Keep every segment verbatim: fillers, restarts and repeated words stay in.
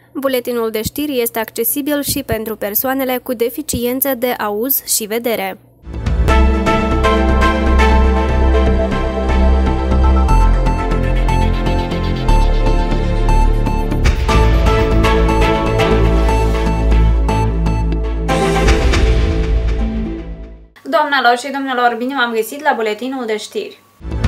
Buletinul de știri este accesibil și pentru persoanele cu deficiențe de auz și vedere. Doamnelor și domnilor, bine v-am găsit la Buletinul de știri.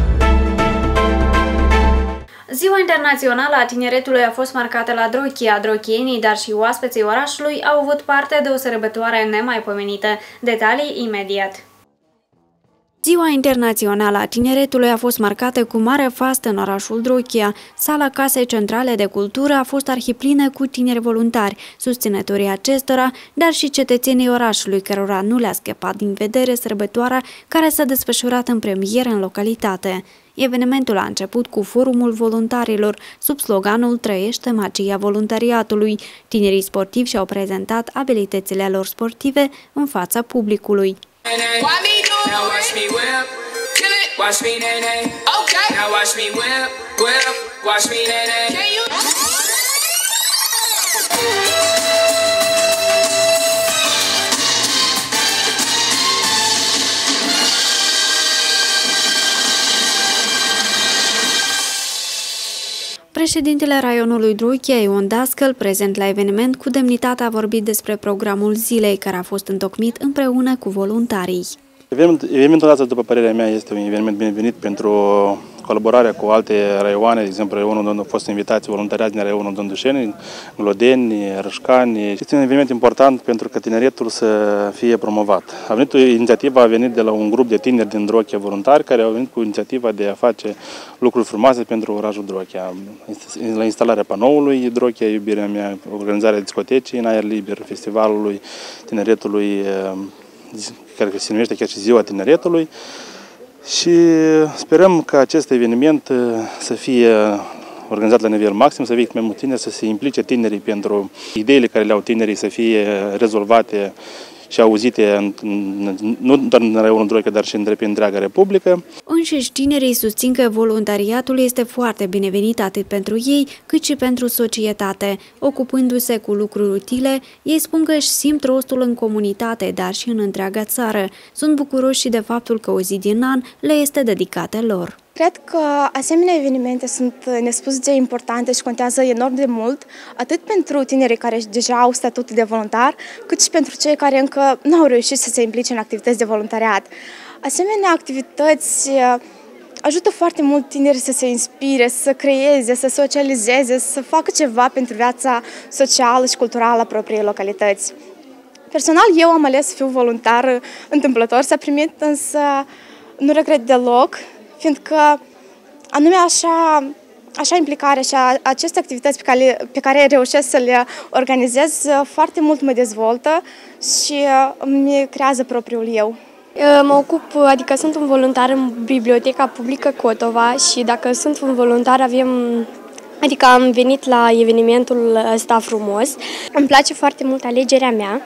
Ziua Internațională a Tineretului a fost marcată la Drochia. Drochienii, dar și oaspeții orașului au avut parte de o sărbătoare nemaipomenită. Detalii imediat. Ziua Internațională a Tineretului a fost marcată cu mare fastă în orașul Drochia. Sala Casei Centrale de Cultură a fost arhiplină cu tineri voluntari, susținătorii acestora, dar și cetățenii orașului, cărora nu le-a scăpat din vedere sărbătoarea care s-a desfășurat în premieră în localitate. Evenimentul a început cu forumul voluntarilor, sub sloganul Trăiește magia voluntariatului. Tinerii sportivi și-au prezentat abilitățile lor sportive în fața publicului. Now watch me whip, kill it. Watch me nay nay. Okay. Now watch me whip, whip. Watch me nay nay. Can you? Președintele raionului Drochia, Ion Dascăl, prezent la eveniment, cu demnitate a vorbit despre programul zilei, care a fost întocmit împreună cu voluntarii. Evenimentul ăsta, după părerea mea, este un eveniment binevenit pentru colaborarea cu alte raioane, de exemplu, raionul unde au fost invitați voluntariați din raionul Dondușeni, Glodeni, Rășcani. Este un eveniment important pentru că tineretul să fie promovat. A venit, inițiativa a venit de la un grup de tineri din Drochia voluntari care au venit cu inițiativa de a face lucruri frumoase pentru orașul Drochia. La instalarea panoului Drochia, iubirea mea, organizarea discotecii în aer liber, festivalului tineretului, care se numește chiar și Ziua Tineretului, și sperăm că acest eveniment să fie organizat la nivel maxim, să fie mai mulți tineri, să se implice tinerii pentru ideile care le au tinerii să fie rezolvate și auzite nu doar în raionul Drochia, dar și între întreaga Republică. Înșiși tinerii susțin că voluntariatul este foarte binevenit atât pentru ei, cât și pentru societate. Ocupându-se cu lucruri utile, ei spun că își simt rostul în comunitate, dar și în întreaga țară. Sunt bucuroși și de faptul că o zi din an le este dedicată lor. Cred că asemenea evenimente sunt nespus de importante și contează enorm de mult, atât pentru tinerii care deja au statutul de voluntar, cât și pentru cei care încă nu au reușit să se implice în activități de voluntariat. Asemenea activități ajută foarte mult tinerii să se inspire, să creeze, să socializeze, să facă ceva pentru viața socială și culturală a propriei localități. Personal, eu am ales să fiu voluntar întâmplător, s-a primit, însă nu regret deloc, fiindcă anume așa, așa implicare și aceste activități pe care, pe care reușesc să le organizez foarte mult mă dezvoltă și îmi creează propriul eu. Mă ocup, adică sunt un voluntar în Biblioteca Publică Cotova și dacă sunt un voluntar avem, adică am venit la evenimentul ăsta frumos. Îmi place foarte mult alegerea mea.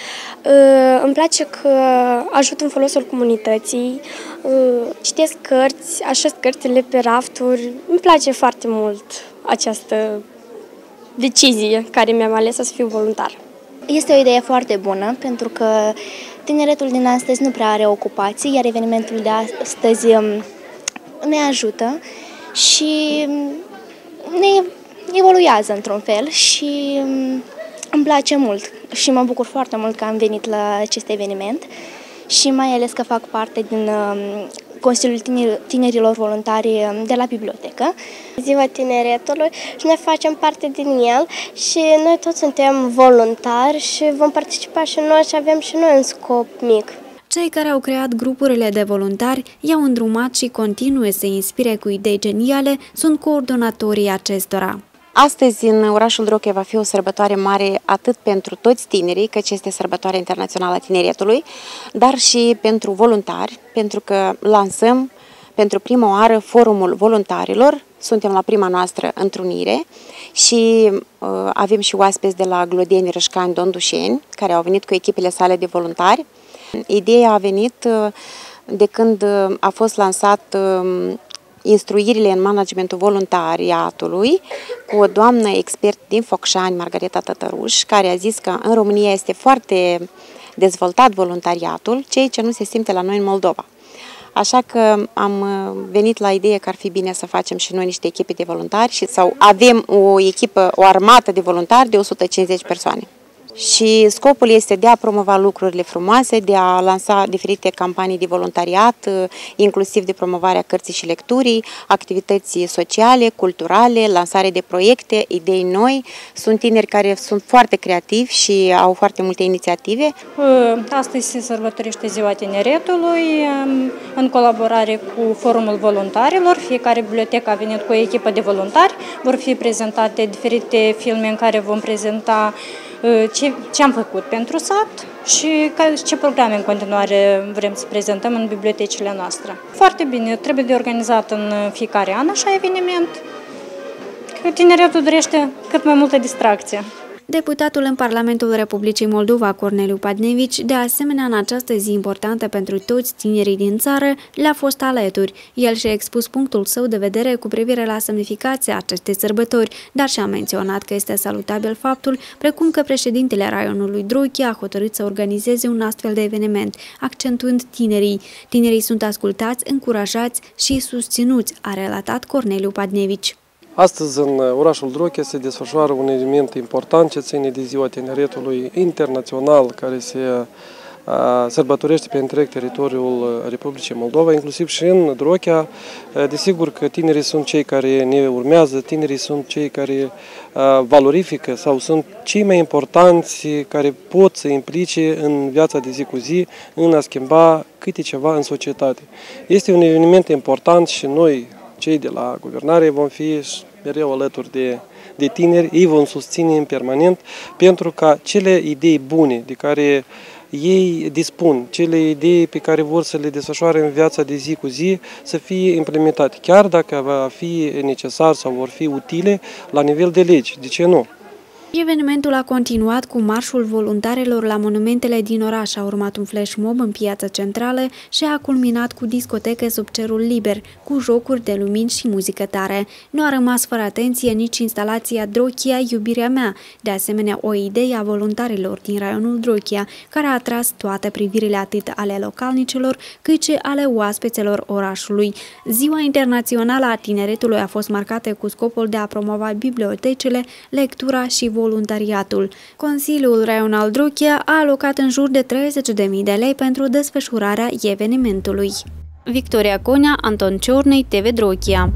Îmi place că ajut în folosul comunității, citesc cărți, așez cărțile pe rafturi. Îmi place foarte mult această decizie care mi-am ales să fiu voluntar. Este o idee foarte bună pentru că tineretul din astăzi nu prea are ocupații, iar evenimentul de astăzi ne ajută și ne evoluează într-un fel și îmi place mult și mă bucur foarte mult că am venit la acest eveniment și mai ales că fac parte din Consiliul Tinerilor Voluntari de la bibliotecă. Ziua Tineretului și noi facem parte din el și noi toți suntem voluntari și vom participa și noi și avem și noi un scop mic. Cei care au creat grupurile de voluntari i-au îndrumat și continuă să inspire cu idei geniale, sunt coordonatorii acestora. Astăzi, în orașul Drochia, va fi o sărbătoare mare atât pentru toți tinerii, căci este sărbătoarea internațională a tineretului, dar și pentru voluntari, pentru că lansăm pentru prima oară forumul voluntarilor. Suntem la prima noastră întrunire și uh, avem și oaspeți de la Glodeni, Rășcani, Dondușeni, care au venit cu echipele sale de voluntari. Ideea a venit uh, de când a fost lansat uh, instruirile în managementul voluntariatului cu o doamnă expert din Focșani, Margareta Tătăruș, care a zis că în România este foarte dezvoltat voluntariatul, ceea ce nu se simte la noi în Moldova. Așa că am venit la ideea că ar fi bine să facem și noi niște echipe de voluntari și sau avem o echipă, o armată de voluntari de o sută cincizeci persoane. Și scopul este de a promova lucrurile frumoase, de a lansa diferite campanii de voluntariat, inclusiv de promovarea cărții și lecturii, activități sociale, culturale, lansare de proiecte, idei noi. Sunt tineri care sunt foarte creativi și au foarte multe inițiative. Astăzi se sărbătorește Ziua Tineretului în colaborare cu Forumul Voluntarilor. Fiecare bibliotecă a venit cu o echipă de voluntari. Vor fi prezentate diferite filme în care vom prezenta ce, ce am făcut pentru sat și ce programe în continuare vrem să prezentăm în bibliotecile noastre. Foarte bine, trebuie de organizat în fiecare an așa eveniment, că tineretul dorește cât mai multă distracție. Deputatul în Parlamentul Republicii Moldova, Corneliu Padnevici, de asemenea în această zi importantă pentru toți tinerii din țară, le-a fost alături. El și-a expus punctul său de vedere cu privire la semnificația acestei sărbători, dar și-a menționat că este salutabil faptul, precum că președintele raionului Drochia a hotărât să organizeze un astfel de eveniment, accentuând tinerii. Tinerii sunt ascultați, încurajați și susținuți, a relatat Corneliu Padnevici. Astăzi, în orașul Drochia, se desfășoară un eveniment important ce ține de Ziua Tineretului Internațional, care se a, sărbătorește pe întreg teritoriul Republicii Moldova, inclusiv și în Drochia. Desigur că tinerii sunt cei care ne urmează, tinerii sunt cei care a, valorifică sau sunt cei mai importanți care pot să implice în viața de zi cu zi, în a schimba câte ceva în societate. Este un eveniment important și noi, cei de la guvernare, vom fi mereu alături de, de tineri, ei vom susține în permanent pentru ca cele idei bune de care ei dispun, cele idei pe care vor să le desfășoare în viața de zi cu zi să fie implementate, chiar dacă va fi necesar sau vor fi utile la nivel de legi. De ce nu? Evenimentul a continuat cu marșul voluntarilor la monumentele din oraș, a urmat un flash mob în piața centrală și a culminat cu discotecă sub cerul liber, cu jocuri de lumini și muzică tare. Nu a rămas fără atenție nici instalația Drochia, iubirea mea, de asemenea o idee a voluntarilor din raionul Drochia, care a atras toate privirile atât ale localnicilor, cât și ale oaspeților orașului. Ziua Internațională a Tineretului a fost marcată cu scopul de a promova bibliotecile, lectura și voluntariatul. voluntariatul. Consiliul Raional Drochia a alocat în jur de treizeci de mii de lei pentru desfășurarea evenimentului. Victoria Conea, Anton Ciornei, T V Drochia.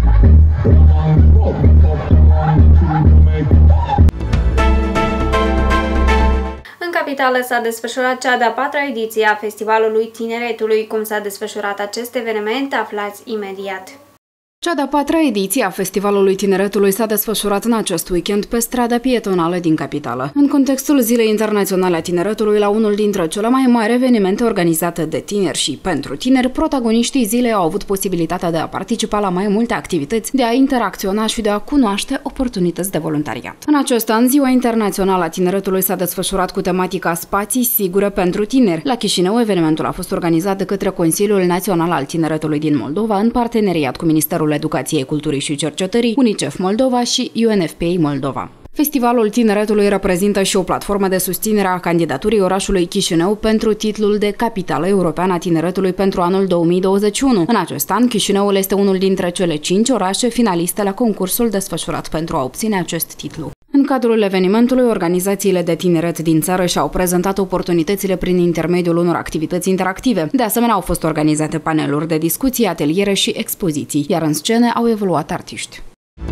În capitală s-a desfășurat cea de-a patra ediție a Festivalului Tineretului. Cum s-a desfășurat acest eveniment, aflați imediat. Cea de-a patra ediție a Festivalului Tineretului s-a desfășurat în acest weekend pe strada pietonală din capitală. În contextul Zilei Internaționale a Tineretului, la unul dintre cele mai mari evenimente organizate de tineri și pentru tineri, protagoniștii zilei au avut posibilitatea de a participa la mai multe activități, de a interacționa și de a cunoaște oportunități de voluntariat. În acest an, Ziua Internațională a Tineretului s-a desfășurat cu tematica Spații sigure pentru tineri. La Chișinău, evenimentul a fost organizat de către Consiliul Național al Tineretului din Moldova, în parteneriat cu Ministerul Educației, Culturii și Cercetării, UNICEF Moldova și U N F P A Moldova. Festivalul Tineretului reprezintă și o platformă de susținere a candidaturii orașului Chișinău pentru titlul de Capitală Europeană a Tineretului pentru anul două mii douăzeci și unu. În acest an, Chișinăul este unul dintre cele cinci orașe finaliste la concursul desfășurat pentru a obține acest titlu. În cadrul evenimentului, organizațiile de tineret din țară și-au prezentat oportunitățile prin intermediul unor activități interactive. De asemenea, au fost organizate paneluri de discuții, ateliere și expoziții, iar în scene au evoluat artiști.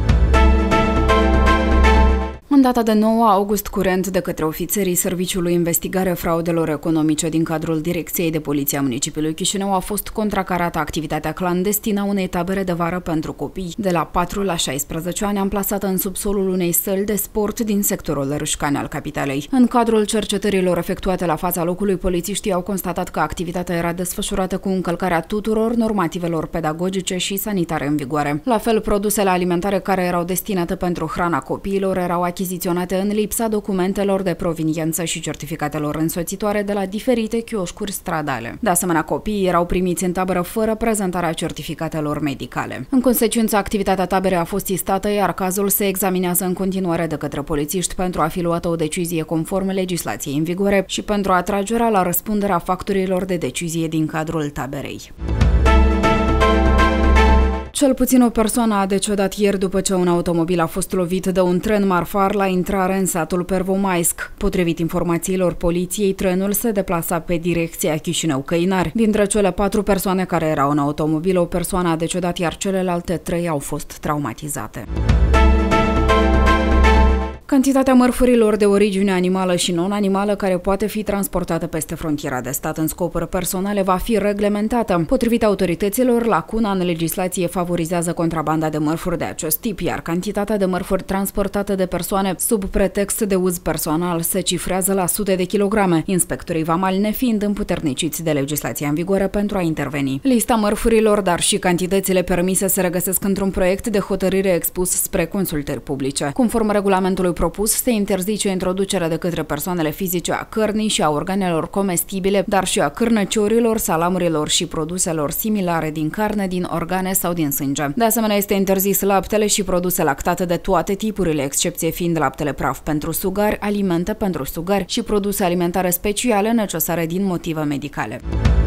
În data de nouă august curent, de către ofițerii Serviciului Investigare Fraudelor Economice din cadrul Direcției de Poliție a Municipiului Chișinău a fost contracarată activitatea clandestină a unei tabere de vară pentru copii de la patru la șaisprezece ani, amplasată în subsolul unei săli de sport din sectorul Râșcani al capitalei. În cadrul cercetărilor efectuate la fața locului, polițiștii au constatat că activitatea era desfășurată cu încălcarea tuturor normativelor pedagogice și sanitare în vigoare. La fel, produsele alimentare care erau destinate pentru hrana copiilor erau achiziționate achiziționate în lipsa documentelor de proveniență și certificatelor însoțitoare de la diferite chioșcuri stradale. De asemenea, copiii erau primiți în tabără fără prezentarea certificatelor medicale. În consecință, activitatea taberei a fost sistată, iar cazul se examinează în continuare de către polițiști pentru a fi luată o decizie conform legislației în vigoare și pentru atragerea la răspunderea factorilor de decizie din cadrul taberei. Cel puțin o persoană a decedat ieri după ce un automobil a fost lovit de un tren marfar la intrare în satul Pervomaisk. Potrivit informațiilor poliției, trenul se deplasa pe direcția Chișinău-Căinari. Dintre cele patru persoane care erau în automobil, o persoană a decedat, iar celelalte trei au fost traumatizate. Cantitatea mărfurilor de origine animală și non-animală care poate fi transportată peste frontiera de stat în scopuri personale va fi reglementată. Potrivit autorităților, lacuna în legislație favorizează contrabanda de mărfuri de acest tip, iar cantitatea de mărfuri transportate de persoane sub pretext de uz personal se cifrează la sute de kilograme, inspectorii vamali nefiind împuterniciți de legislația în vigoare pentru a interveni. Lista mărfurilor, dar și cantitățile permise se regăsesc într-un proiect de hotărâre expus spre consultări publice. Conform regulamentului propus, se interzice introducerea de către persoanele fizice a cărnii și a organelor comestibile, dar și a cârnăciorilor, salamurilor și produselor similare din carne, din organe sau din sânge. De asemenea, este interzis laptele și produse lactate de toate tipurile, excepție fiind laptele praf pentru sugari, alimente pentru sugari și produse alimentare speciale necesare din motive medicale.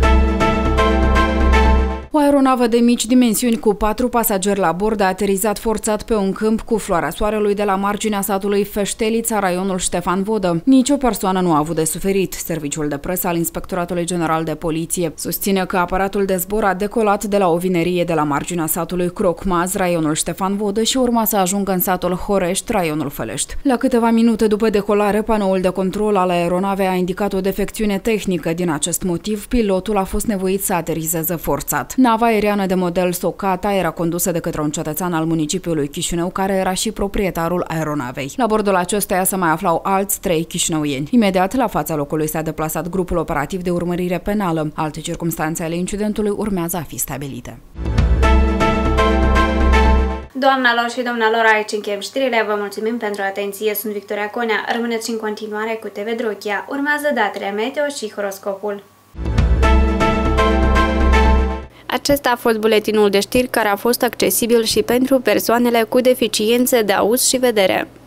O aeronavă de mici dimensiuni cu patru pasageri la bord a aterizat forțat pe un câmp cu floarea soarelui de la marginea satului Feștelița, raionul Ștefan Vodă. Nici o persoană nu a avut de suferit. Serviciul de presă al Inspectoratului General de Poliție susține că aparatul de zbor a decolat de la o vinerie de la marginea satului Crocmaz, raionul Ștefan Vodă, și urma să ajungă în satul Horești, raionul Fălești. La câteva minute după decolare, panoul de control al aeronavei a indicat o defecțiune tehnică. Din acest motiv, pilotul a fost nevoit să aterizeze forțat. Nava aeriană de model Socata era condusă de către un cetățean al municipiului Chișinău, care era și proprietarul aeronavei. La bordul acesteia se mai aflau alți trei chișinăuieni. Imediat la fața locului s-a deplasat grupul operativ de urmărire penală. Alte circumstanțe ale incidentului urmează a fi stabilite. Doamnelor și domnilor, aici încheiem știrile. Vă mulțumim pentru atenție. Sunt Victoria Conea. Rămâneți în continuare cu T V Drochia. Urmează datele meteo și horoscopul. Acesta a fost buletinul de știri care a fost accesibil și pentru persoanele cu deficiențe de auz și vedere.